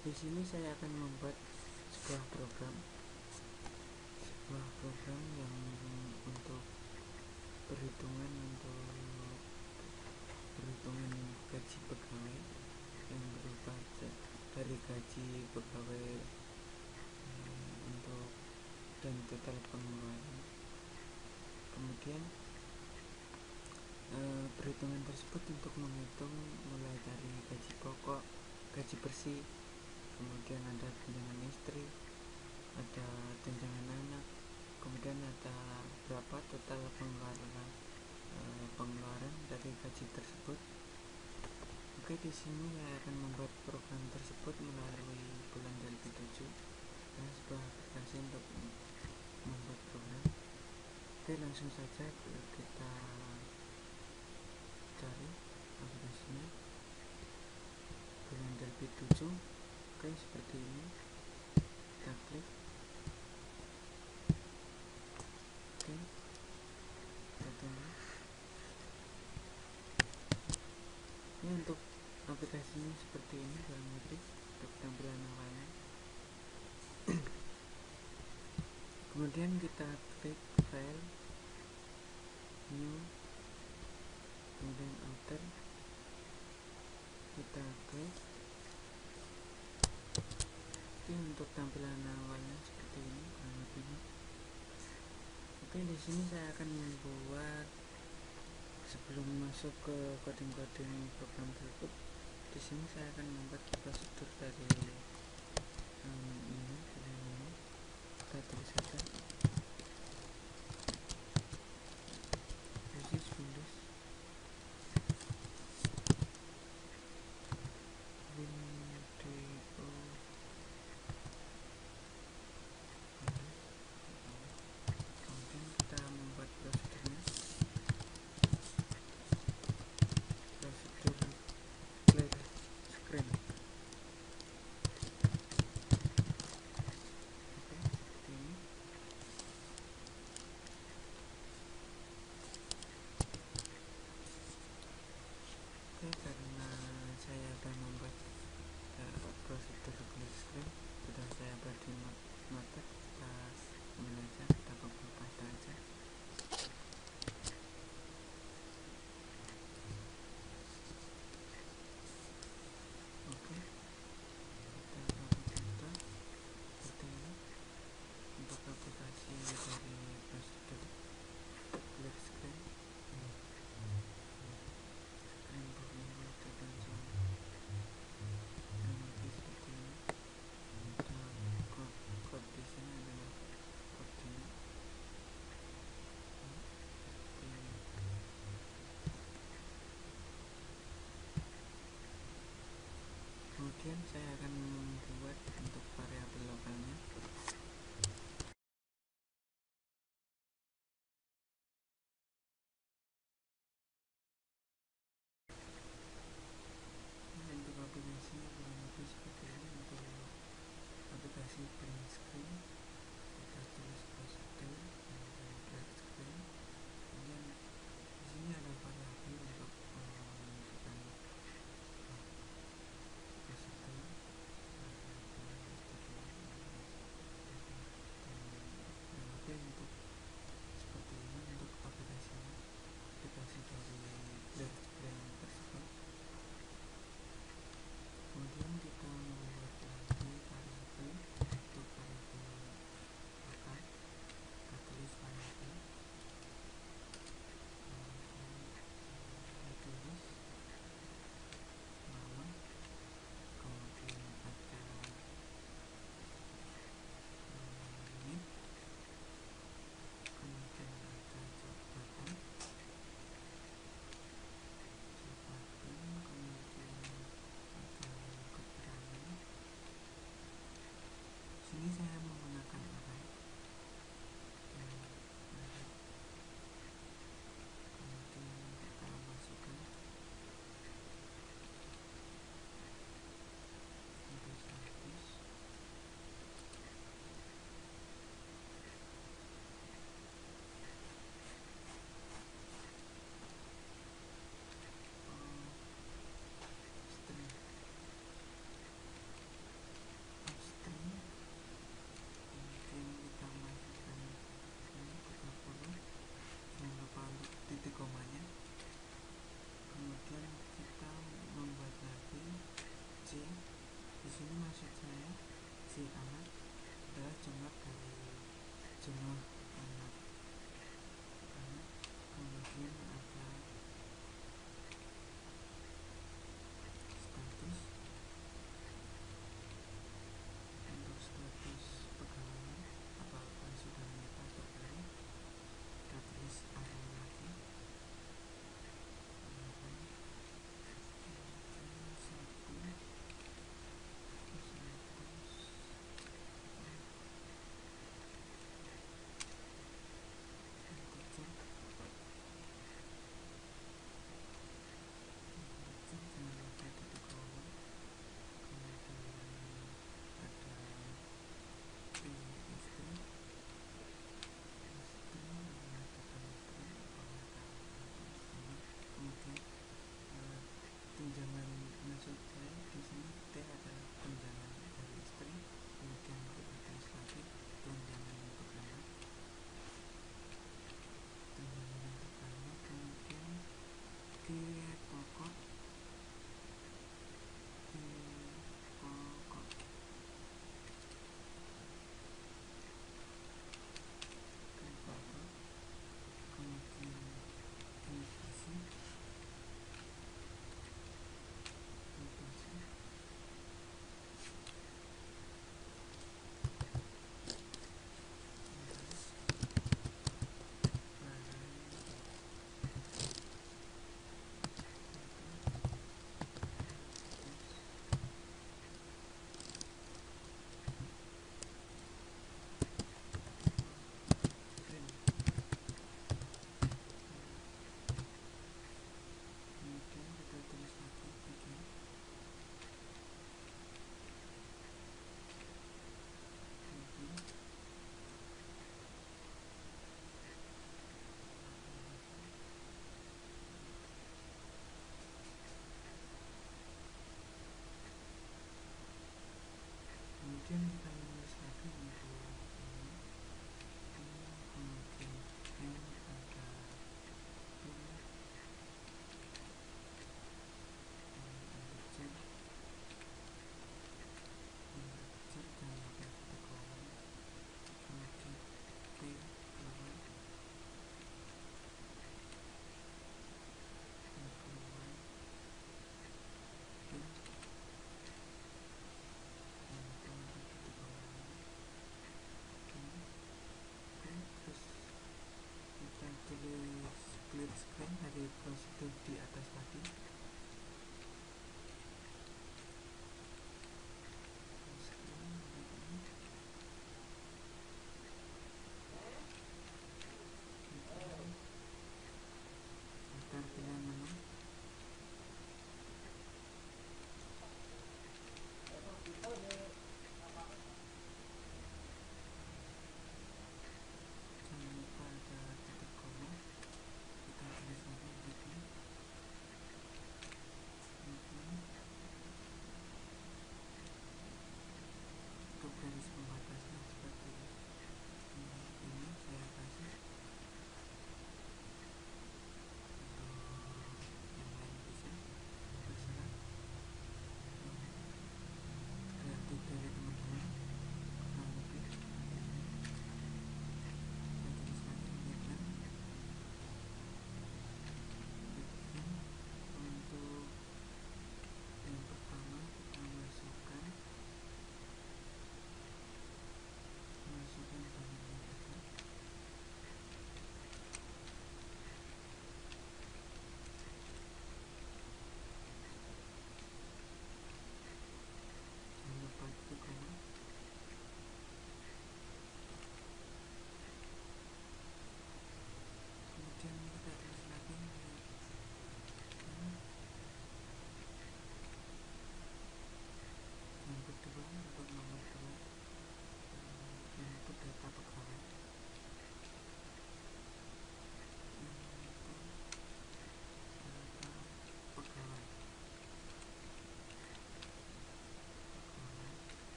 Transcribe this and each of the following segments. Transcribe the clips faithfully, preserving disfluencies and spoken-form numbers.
Di sini saya akan membuat sebuah program, sebuah program yang untuk perhitungan untuk perhitungan gaji pegawai yang berupa dari gaji pegawai eh, untuk dan total pengeluaran. Kemudian eh, perhitungan tersebut untuk menghitung mulai dari gaji pokok, gaji bersih, kemudian ada tunjangan istri, ada tunjangan anak, kemudian ada berapa total pengeluaran eh, pengeluaran dari gaji tersebut. Oke, di sini saya akan membuat program tersebut melalui bulan Delphi tujuh dan sebuah aplikasi untuk membuat program. Oke, langsung saja kita cari aplikasinya, bulan Delphi tujuh. Oke, seperti ini. Kita klik. Oke, kita tunggu. Ini untuk aplikasinya seperti ini kurang lebih untuk tampilan awalnya. Kemudian kita klik file, new, kemudian outer, kita klik. Oke, untuk tampilan awalnya seperti ini kurang lebihnya. Oke, di sini saya akan membuat, sebelum masuk ke coding-coding program tersebut, di sini saya akan membuat prosedur dari um, ini, dari ini. Kita tulis saja Basis Windows Windows. Kemudian kita membuat prosedurnya, prosedur clear screen. Oke, seperti ini. Oke, karena saya sudah membuat uh, prosedur clear screen, sudah saya buat di notepad, kita ambil aja, kita copy paste aja. Oke, kita copy paste seperti ini untuk aplikasi dari prosedur clear screen. Screen booking tertentu dan nanti seperti ini. Ada code, code di sini adalah kodenya. Kemudian saya akan membuat untuk variabel lokalnya. Ini untuk aplikasinya kurang lebih seperti ini. Untuk aplikasi print screen, kita tulis prosedur dan print screen. Kemudian di sini ada variabel untuk menunjukkan prosedur. sini maksud saya si anak adalah jumlah dari jumlah anak anak kemudian ada status untuk status pegawai apakah sudah menikah atau belum, kita tulis array lagi array satu integer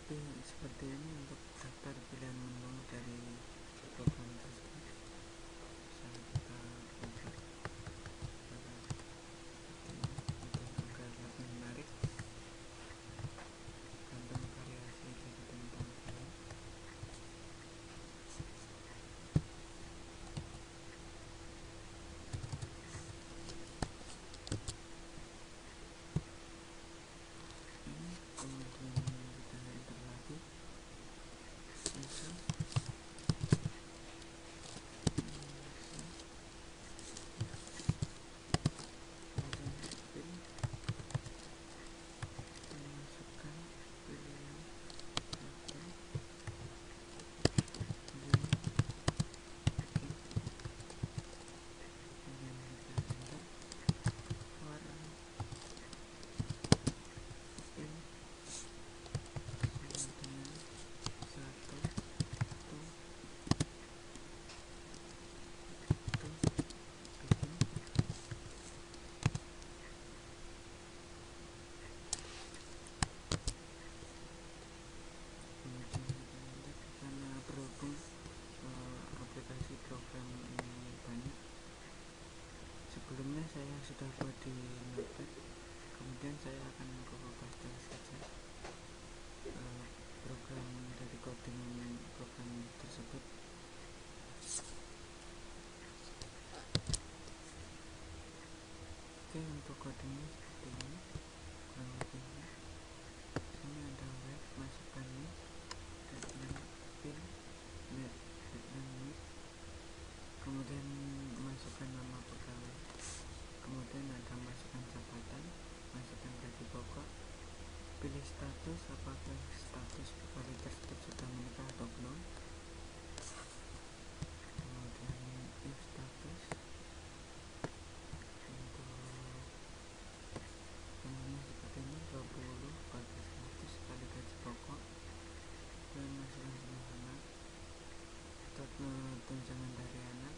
Oke, seperti ini untuk daftar pilihan menu dari program tersebut. Bisa kita buka seperti ini untuk agar lebih menarik, gantung variasi dari teman-teman kalian. Ini kemudian kita enter lagi user kemudian pilih dan masukkan pilihan satu kemudian oke kemudian kita enter warna in sama dengan satu tuh tuh bikin kemudian kita enter karena berhubung uh, aplikasi program ini banyak. Sebelumnya saya sudah buat di Notepad, kemudian saya akan coba paste saja uh, program dari coding program tersebut. Oke, untuk codingnya seperti ini kurang lebihnya. Sini ada web, masukkan nih deadline pin net deadline week, kemudian masukkan nama pegawai, kemudian ada masukkan jabatan, masukkan gaji pokok, pilih status apakah status pegawai tersebut sudah menikah atau belum, kemudian if status untuk umumnya seperti ini dua puluh bagi seratus kali gaji pokok, dan masukkan jumlah anak atau tunjangan dari anak,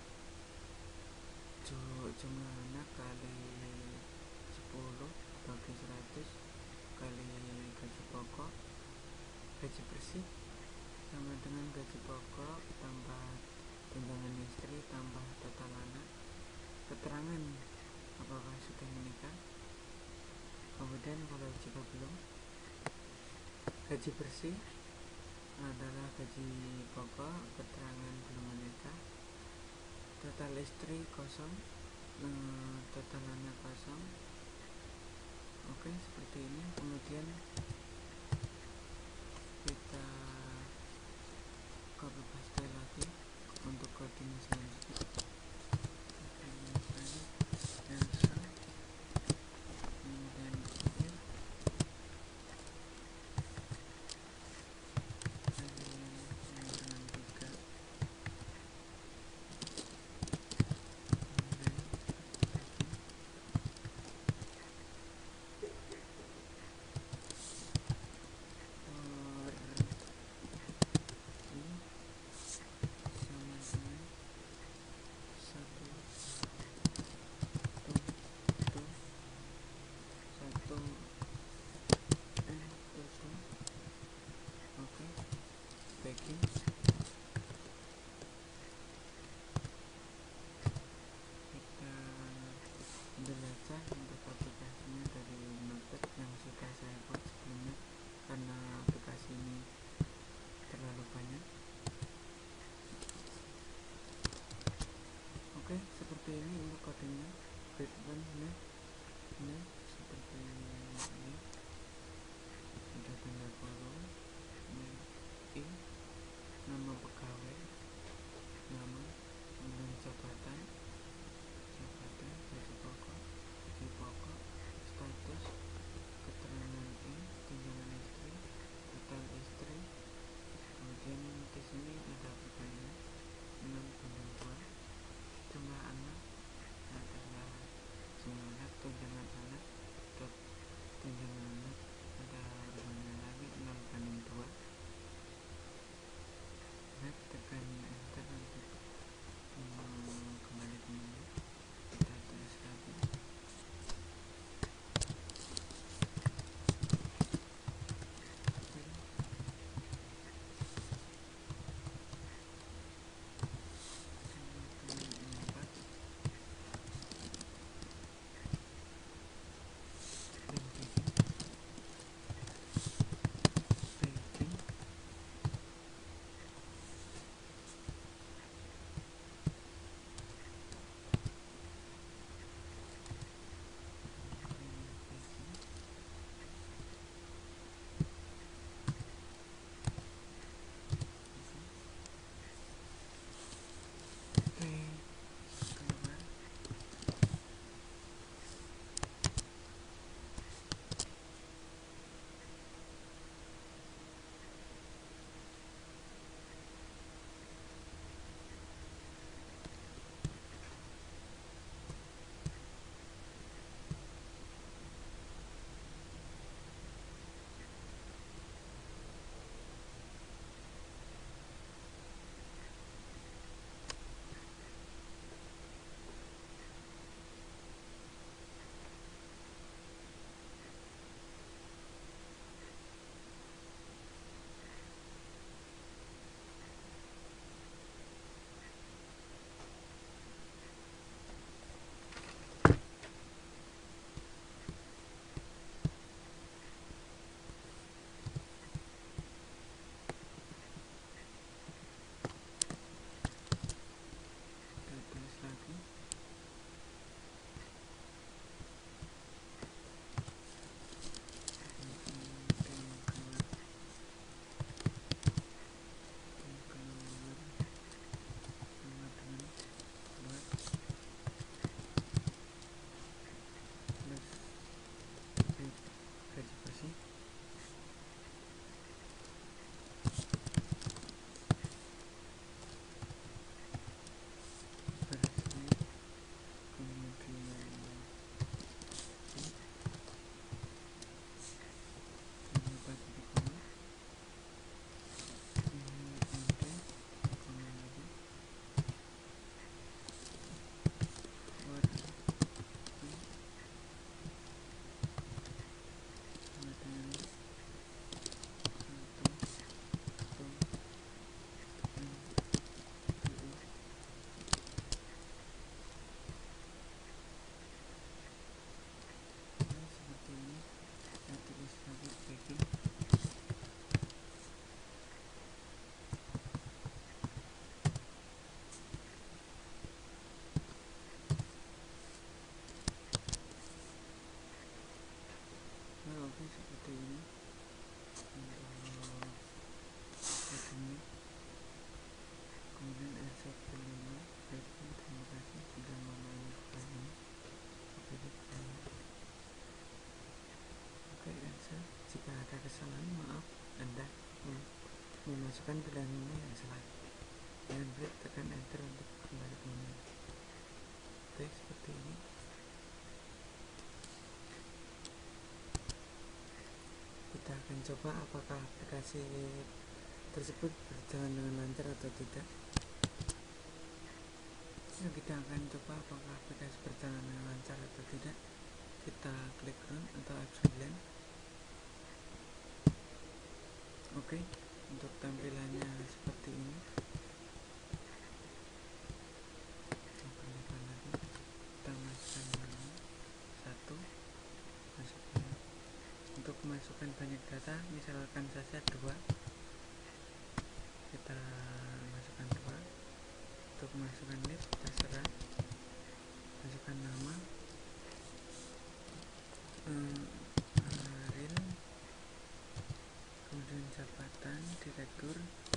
jumlah anak kali sepuluh bagi seratus kali gaji pokok, gaji bersih sama dengan gaji pokok tambah tunjangan istri tambah total anak, keterangan apakah sudah menikah, kemudian kalau jika belum, gaji bersih adalah gaji pokok, keterangan belum menikah, total istri kosong, total anak kosong. Oke, seperti ini. Kemudian kita copy paste lagi untuk coding selanjutnya. Misalnya Elsa, kemudian if kali dengan tiga, kemudian bikin for i sama dengan satu tuh tuh satu n tuh tuh. Oke, baking kita ambil aja untuk aplikasinya dari Notepad yang sudah saya buat sebelumnya karena aplikasi ini terlalu banyak. Oke, seperti ini untuk codingnya. Breakdown ini, ini seperti ini. Ada tanda kolom, ini I, nama pegawai, nama, kemudian jabatan, jabatan, gaji pokok, gaji pokok, status, keterangan I, tunjangan istri, total istri, kemudian di sini ada bebannya enam banding dua, jumlah anak adalah jumlah anak, tunjangan anak, dot tunjangan anak ada bebannya lagi enam banding dua. Baik, tekan enter untuk hmm, kembali seperti ini. Kemudian R satu lima, terima kasih sudah memainkan ini. Oke, answer. Jika ada kesalahan, maaf, Anda memasukkan pilihan menu yang salah. Dengan break, tekan enter untuk kembali ke menu. Oke, seperti ini. Kita akan coba apakah aplikasi tersebut berjalan dengan lancar atau tidak. Nah, kita akan coba apakah aplikasi berjalan dengan lancar atau tidak. Kita klik run atau F sembilan. Oke, untuk tampilannya seperti ini. Kembalikan lagi, kita masukkan nama satu, masukkan. Untuk memasukkan banyak data, misalkan saja dua, kita masukkan dua. Untuk memasukkan list, terserah, masukkan nama, hmm, Ariel, kemudian jabatan, direktur,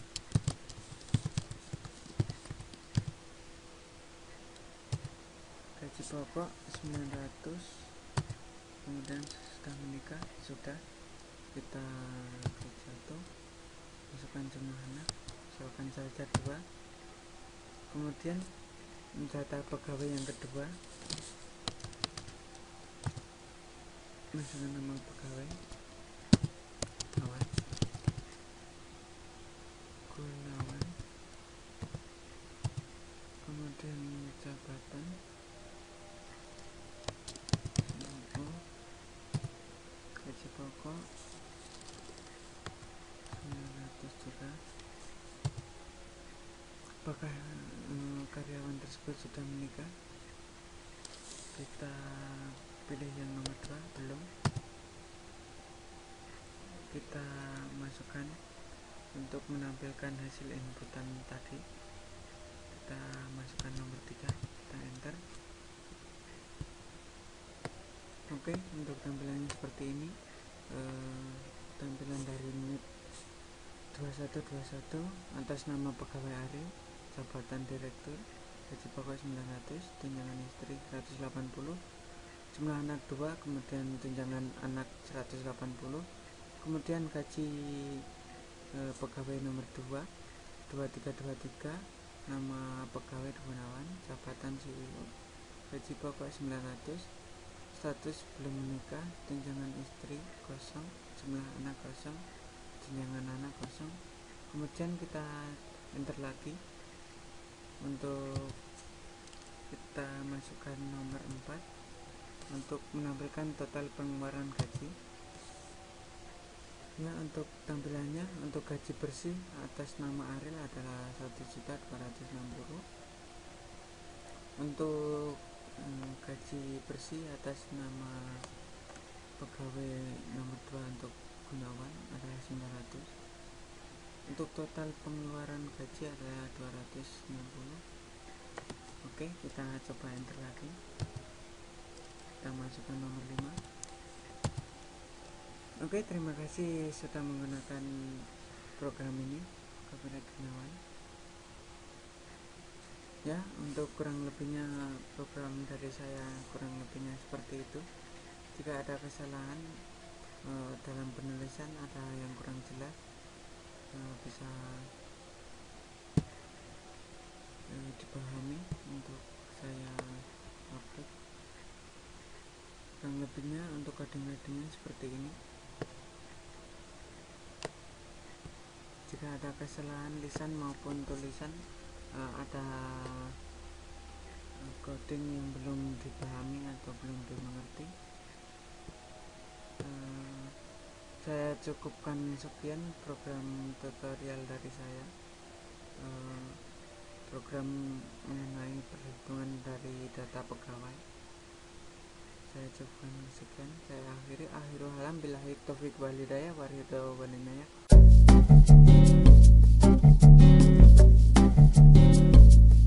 gaji pokok sembilan ratus, kemudian sudah menikah, sudah. Kita klik satu, masukkan jumlah anak, misalkan saja dua. Kemudian data pegawai yang kedua, masukkan nama pegawai, Awan Gunawan, kemudian jabatan C E O, gaji pokok sembilan ratus juga. Apakah hmm, karyawan tersebut sudah menikah? Kita pilih yang nomor dua, belum. Kita masukkan untuk menampilkan hasil inputan tadi. Kita masukkan nomor tiga, kita enter. Oke, untuk tampilannya seperti ini. E, tampilan dari unit dua satu dua satu atas nama pegawai Ariel, jabatan direktur, gaji pokok sembilan ratus, tunjangan istri seratus delapan puluh, jumlah anak dua, kemudian tunjangan anak seratus delapan puluh, kemudian gaji e, pegawai nomor dua dua tiga dua tiga, nama pegawai Gunawan, jabatan C E O, gaji pokok sembilan ratus, status belum menikah, tunjangan istri kosong, jumlah anak kosong, tunjangan anak kosong. Kemudian kita enter lagi untuk kita masukkan nomor empat untuk menampilkan total pengeluaran gaji. Ya, untuk tampilannya, untuk gaji bersih atas nama Ariel adalah satu juta dua ratus enam puluh. Untuk hmm, gaji bersih atas nama pegawai nomor dua untuk Gunawan adalah sembilan ratus. Untuk total pengeluaran gaji adalah dua ratus enam puluh. Oke, kita coba enter lagi. Kita masukkan nomor lima. Oke, terima kasih sudah menggunakan program ini kepada Gunawan. Ya, untuk kurang lebihnya program dari saya kurang lebihnya seperti itu. Jika ada kesalahan e, dalam penulisan, ada yang kurang jelas, e, bisa e, dipahami untuk saya upload. lebihnya untuk coding-codingnya seperti ini. Jika ada kesalahan lisan maupun tulisan, uh, ada coding yang belum dipahami atau belum dimengerti, uh, saya cukupkan sekian program tutorial dari saya. Uh, program mengenai perhitungan dari data pegawai. Saya cukupkan sekian, saya akhiri. Akhirul halam, billahi taufiq wal hidayah, waridho walinaya.